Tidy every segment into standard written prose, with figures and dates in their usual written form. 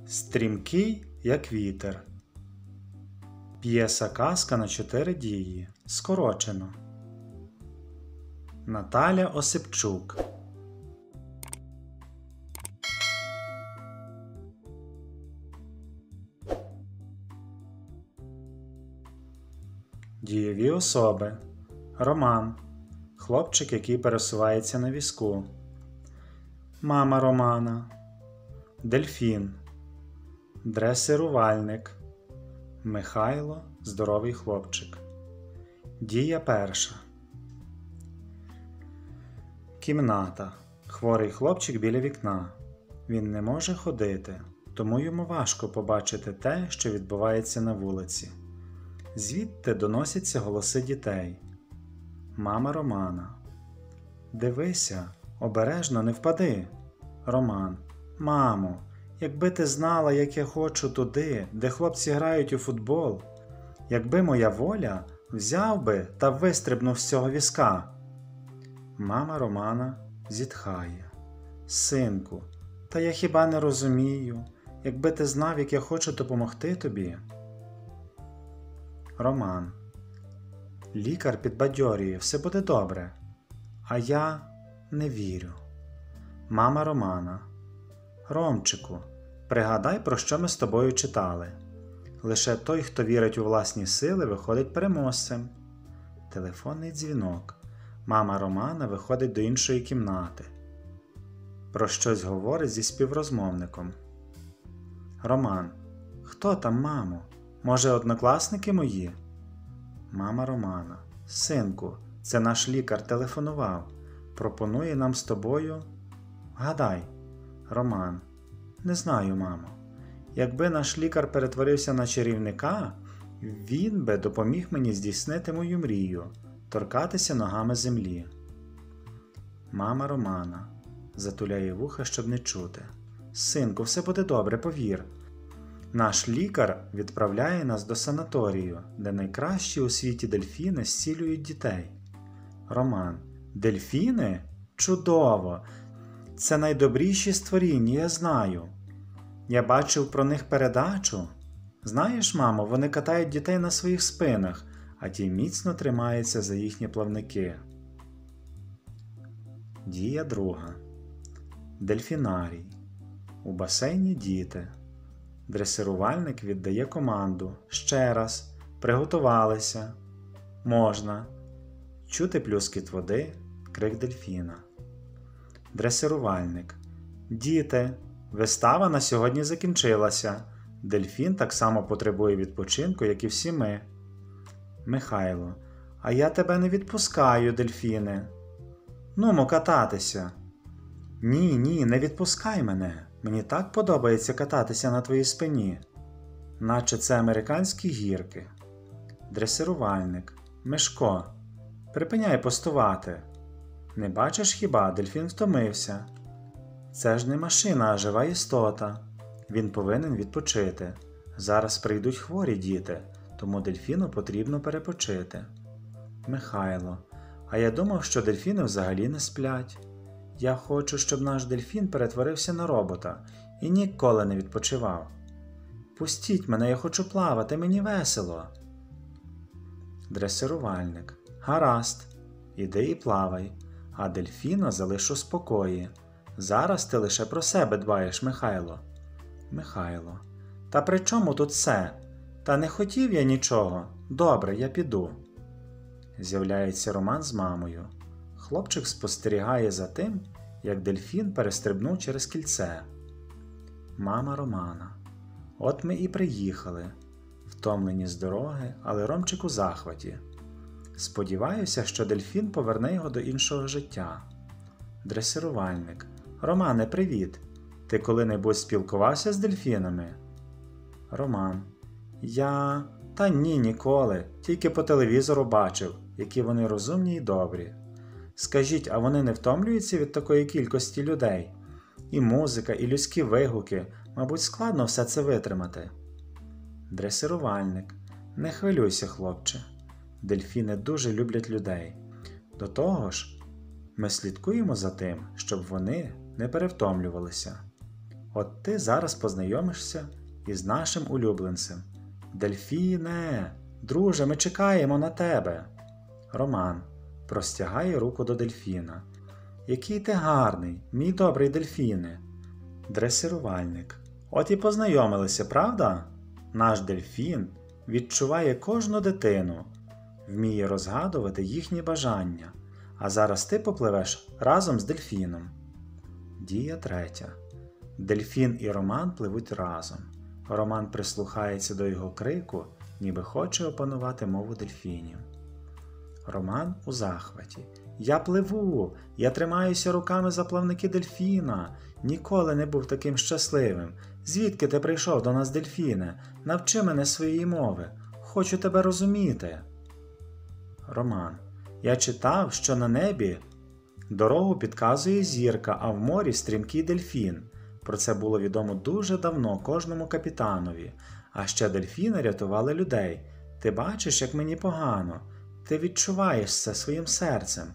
Стрімкий, як вітер. П'єса-казка на 4 дії. Скорочено. Наталя Осипчук. Дієві особи. Роман. Хлопчик, який пересувається на візку. Мама Романа. Дельфін. Дресирувальник. Михайло – здоровий хлопчик. Дія перша. Кімната. Хворий хлопчик біля вікна. Він не може ходити, тому йому важко побачити те, що відбувається на вулиці. Звідти доносяться голоси дітей. Мама Романа. Дивися, обережно не впади. Роман. Мамо, якби ти знала, як я хочу туди, де хлопці грають у футбол. Якби моя воля, взяв би та вистрибнув з цього візка. Мама Романа зітхає. Синку, та я хіба не розумію, якби ти знав, як я хочу допомогти тобі. Роман. Лікар підбадьорює, все буде добре. А я не вірю. Мама Романа. Ромчику, пригадай, про що ми з тобою читали. Лише той, хто вірить у власні сили, виходить переможцем. Телефонний дзвінок. Мама Романа виходить до іншої кімнати. Про щось говорить зі співрозмовником. Роман. Хто там, мамо? Може, однокласники мої? Мама Романа. Синку, це наш лікар телефонував. Пропонує нам з тобою... Гадай. Роман. Не знаю, мамо. Якби наш лікар перетворився на чарівника, він би допоміг мені здійснити мою мрію – торкатися ногами землі. Мама Романа. Затуляє вуха, щоб не чути. Синку, все буде добре, повір. Наш лікар відправляє нас до санаторію, де найкращі у світі дельфіни зцілюють дітей. Роман. Дельфіни? Чудово! Це найдобріші створіння, я знаю. Я бачив про них передачу. Знаєш, мамо, вони катають дітей на своїх спинах, а ті міцно тримаються за їхні плавники. Дія друга. Дельфінарій. У басейні діти. Дресирувальник віддає команду. Ще раз. Приготувалися. Можна. Чути плюскіт води, крик дельфіна. Дресирувальник. Діти, вистава на сьогодні закінчилася. Дельфін так само потребує відпочинку, як і всі ми. Михайло. А я тебе не відпускаю, дельфіне. Нумо кататися. Ні, не відпускай мене. Мені так подобається кататися на твоїй спині. Наче це американські гірки. Дресирувальник. Мишко. Припиняй постувати. Не бачиш хіба, дельфін втомився. Це ж не машина, а жива істота. Він повинен відпочити. Зараз прийдуть хворі діти, тому дельфіну потрібно перепочити. Михайло. А я думав, що дельфіни взагалі не сплять. Я хочу, щоб наш дельфін перетворився на робота і ніколи не відпочивав. Пустіть мене, я хочу плавати, мені весело. Дресирувальник. Гаразд. Іди і плавай. А дельфіна залиш у спокої. Зараз ти лише про себе дбаєш, Михайло. Михайло. Та при чому тут це? Та не хотів я нічого. Добре, я піду. З'являється Роман з мамою. Хлопчик спостерігає за тим, як дельфін перестрибнув через кільце. Мама Романа. От ми і приїхали. Втомлені з дороги, але Ромчик у захваті. Сподіваюся, що дельфін поверне його до іншого життя. Дресирувальник. Романе, привіт! Ти коли-небудь спілкувався з дельфінами? Роман. Та ні, ніколи. Тільки по телевізору бачив, які вони розумні й добрі. Скажіть, а вони не втомлюються від такої кількості людей? І музика, і людські вигуки. Мабуть, складно все це витримати. Дресирувальник. Не хвилюйся, хлопче. Дельфіни дуже люблять людей. До того ж, ми слідкуємо за тим, щоб вони не перевтомлювалися. От ти зараз познайомишся із нашим улюбленцем. Дельфіне, друже, ми чекаємо на тебе. Роман простягає руку до дельфіна. Який ти гарний, мій добрий дельфіне. Дресирувальник. От і познайомилися, правда? Наш дельфін відчуває кожну дитину, вміє розгадувати їхні бажання. А зараз ти попливеш разом з дельфіном. Дія третя. Дельфін і Роман пливуть разом. Роман прислухається до його крику, ніби хоче опанувати мову дельфінів. Роман у захваті. Я пливу, я тримаюся руками за плавники дельфіна. Ніколи не був таким щасливим. Звідки ти прийшов до нас, дельфіне? Навчи мене своєї мови. Хочу тебе розуміти. Роман. Я читав, що на небі дорогу підказує зірка, а в морі стрімкий дельфін. Про це було відомо дуже давно кожному капітанові. А ще дельфіни рятували людей. Ти бачиш, як мені погано. Ти відчуваєш це своїм серцем.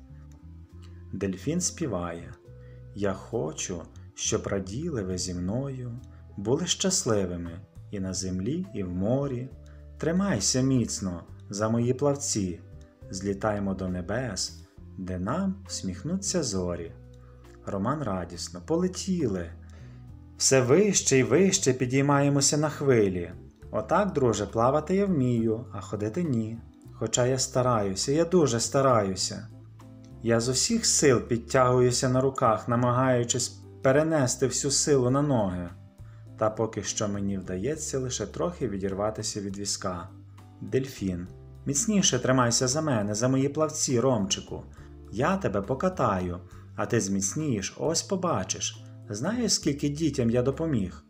Дельфін співає. Я хочу, щоб раділи ви зі мною, були щасливими і на землі, і в морі. Тримайся міцно за мої плавці. Злітаємо до небес, де нам всміхнуться зорі. Роман радісно. Полетіли. Все вище й вище підіймаємося на хвилі. Отак, друже, плавати я вмію, а ходити ні. Хоча я стараюся, я дуже стараюся. Я з усіх сил підтягуюся на руках, намагаючись перенести всю силу на ноги. Та поки що мені вдається лише трохи відірватися від візка. Дельфін. Міцніше тримайся за мене, за мої плавці, Ромчику. Я тебе покатаю, а ти зміцнієш, ось побачиш. Знаєш, скільки дітям я допоміг?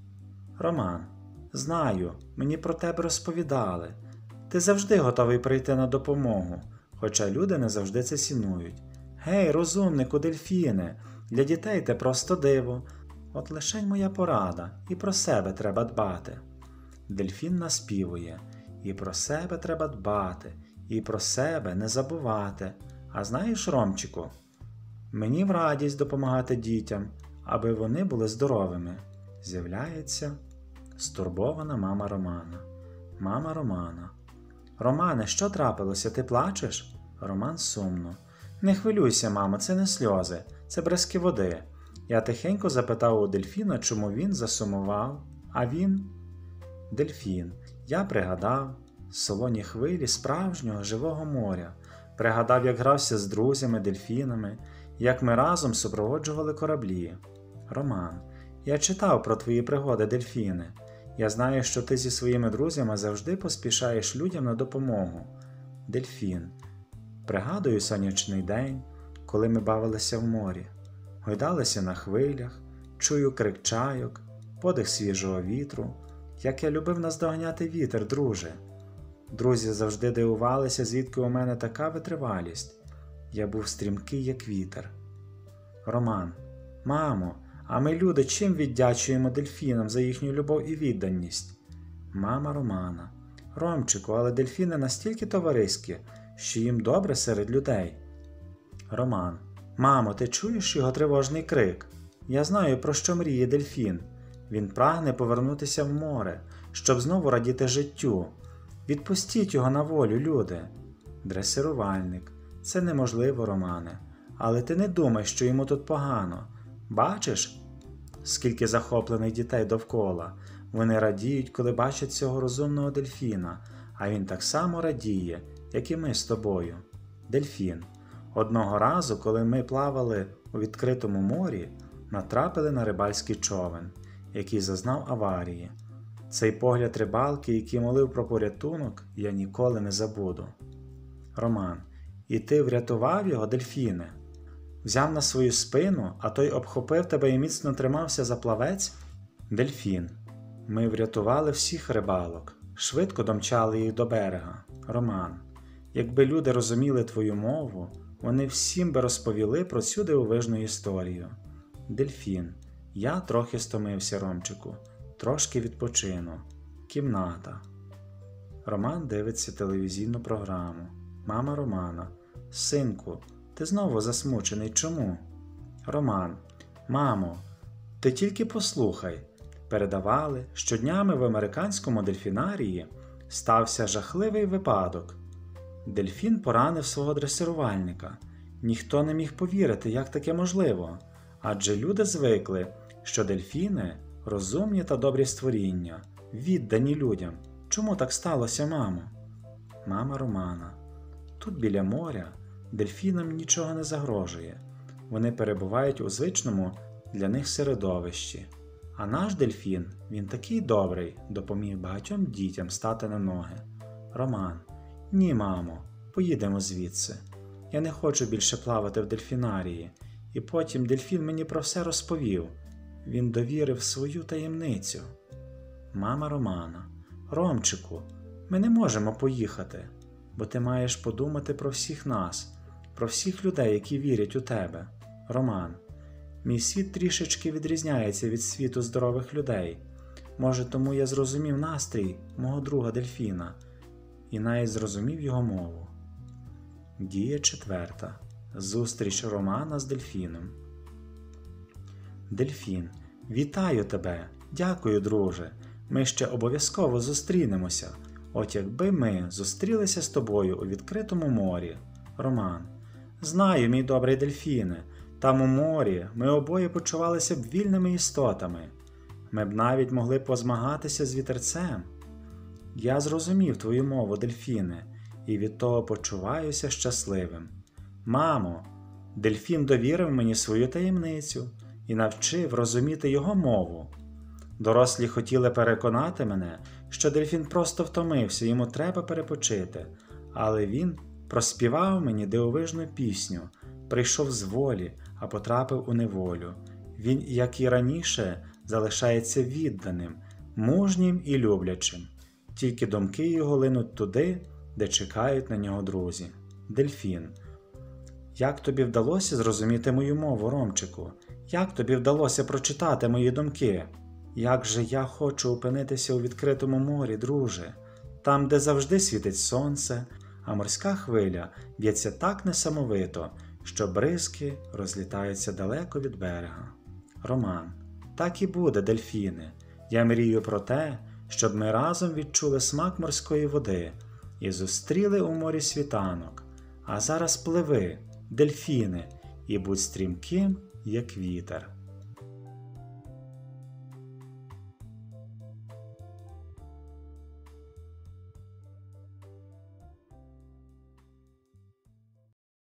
Роман. Знаю, мені про тебе розповідали. Ти завжди готовий прийти на допомогу, хоча люди не завжди це цінують. Гей, розумнику, дельфіне, для дітей ти просто диво. От лишень моя порада, і про себе треба дбати. Дельфін наспівує. І про себе треба дбати, і про себе не забувати. А знаєш, Ромчику, мені в радість допомагати дітям, аби вони були здоровими. З'являється стурбована мама Романа. Мама Романа. Романе, що трапилося, ти плачеш? Роман сумно. Не хвилюйся, мамо, це не сльози, це бризки води. Я тихенько запитав у дельфіна, чому він засумував, а він... Дельфін. Я пригадав солоні хвилі справжнього живого моря. Пригадав, як грався з друзями, дельфінами, як ми разом супроводжували кораблі. Роман. Я читав про твої пригоди, дельфіне. Я знаю, що ти зі своїми друзями завжди поспішаєш людям на допомогу. Дельфін. Пригадую сонячний день, коли ми бавилися в морі. Гойдалися на хвилях, чую крик чайок, подих свіжого вітру. Як я любив наздоганяти вітер, друже. Друзі завжди дивувалися, звідки у мене така витривалість. Я був стрімкий, як вітер. Роман. Мамо, а ми, люди, чим віддячуємо дельфінам за їхню любов і відданість? Мама Романа. Ромчику, але дельфіни настільки товариські, що їм добре серед людей. Роман. Мамо, ти чуєш його тривожний крик? Я знаю, про що мріє дельфін. Він прагне повернутися в море, щоб знову радіти життю. Відпустіть його на волю, люди. Дресирувальник. Це неможливо, Романе. Але ти не думай, що йому тут погано. Бачиш, скільки захоплених дітей довкола. Вони радіють, коли бачать цього розумного дельфіна, а він так само радіє, як і ми з тобою. Дельфін. Одного разу, коли ми плавали у відкритому морі, натрапили на рибальський човен, який зазнав аварії. Цей погляд рибалки, який молив про порятунок, я ніколи не забуду. Роман. І ти врятував його, дельфіне? Взяв на свою спину, а той обхопив тебе і міцно тримався за плавець? Дельфін. Ми врятували всіх рибалок, швидко домчали їх до берега. Роман. Якби люди розуміли твою мову, вони всім би розповіли про цю дивовижну історію. Дельфін. Я трохи стомився, Ромчику. Трошки відпочину. Кімната. Роман дивиться телевізійну програму. Мама Романа. Синку, ти знову засмучений. Чому? Роман. Мамо, Ти тільки послухай. Передавали, що днями в американському дельфінарії стався жахливий випадок. Дельфін поранив свого дресирувальника. Ніхто не міг повірити, як таке можливо, адже люди звикли, що дельфіни – розумні та добрі створіння, віддані людям. Чому так сталося, мамо? Мама Романа. Тут біля моря дельфінам нічого не загрожує. Вони перебувають у звичному для них середовищі. А наш дельфін, він такий добрий, допоміг багатьом дітям стати на ноги. Роман. Ні, мамо, поїдемо звідси. Я не хочу більше плавати в дельфінарії. І потім дельфін мені про все розповів. Він довірив свою таємницю. Мама Романа. Ромчику, ми не можемо поїхати, бо ти маєш подумати про всіх нас, про всіх людей, які вірять у тебе. Роман. Мій світ трішечки відрізняється від світу здорових людей. Може, тому я зрозумів настрій мого друга дельфіна і навіть зрозумів його мову. Дія 4. Зустріч Романа з дельфіном. Дельфін. Вітаю тебе. Дякую, друже. Ми ще обов'язково зустрінемося. От якби ми зустрілися з тобою у відкритому морі. Роман. Знаю, мій добрий дельфіне. Там у морі ми обоє почувалися б вільними істотами. Ми б навіть могли позмагатися з вітерцем. Я зрозумів твою мову, дельфіне, і від того почуваюся щасливим. Мамо, дельфін довірив мені свою таємницю і навчив розуміти його мову. Дорослі хотіли переконати мене, що дельфін просто втомився, йому треба перепочити, але він проспівав мені дивовижну пісню, прийшов з волі, а потрапив у неволю. Він, як і раніше, залишається відданим, мужнім і люблячим. Тільки думки його линуть туди, де чекають на нього друзі. Дельфін. Як тобі вдалося зрозуміти мою мову, Ромчику? Як тобі вдалося прочитати мої думки? Як же я хочу опинитися у відкритому морі, друже, там, де завжди світить сонце, а морська хвиля б'ється так несамовито, що бризки розлітаються далеко від берега. Роман. Так і буде, дельфіне. Я мрію про те, щоб ми разом відчули смак морської води і зустріли у морі світанок. А зараз пливи, дельфіне, і будь стрімким, як вітер.